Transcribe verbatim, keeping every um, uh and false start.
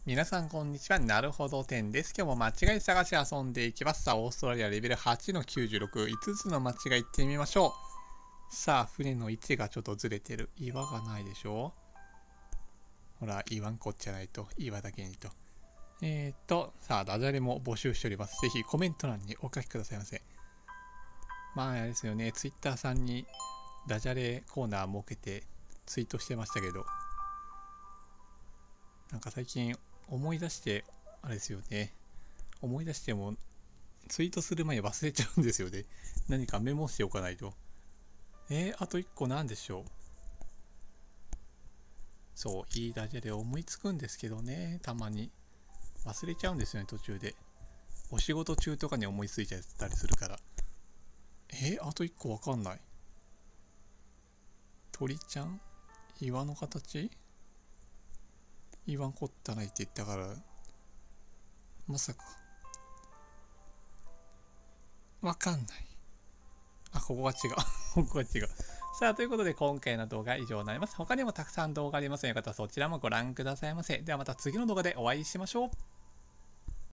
皆さんこんにちは。なるほど点です。今日も間違い探し遊んでいきます。さあ、オーストラリアレベルはちのきゅうじゅうろく。いつつの間違いいってみましょう。さあ、船の位置がちょっとずれてる。岩がないでしょ。ほら、岩んこっちゃないと。岩だけにと。えーっと、さあ、ダジャレも募集しております。ぜひコメント欄にお書きくださいませ。まあ、あれですよね。ツイッターさんにダジャレコーナー設けてツイートしてましたけど、なんか最近思い出して、あれですよね。思い出してもツイートする前に忘れちゃうんですよね。何かメモしておかないと。えー、あといっこなんでしょう。そう、いいダジャレ思いつくんですけどね。たまに。忘れちゃうんですよね、途中で。お仕事中とかに思いついちゃったりするから。えー、あといっこわかんない。鳥ちゃん岩の形岩んこったないって言ったから、まさか。わかんない。あ、ここが違う。ここが違う。さあ、ということで今回の動画は以上になります。他にもたくさん動画ありますので、よかったらそちらもご覧くださいませ。ではまた次の動画でお会いしましょう。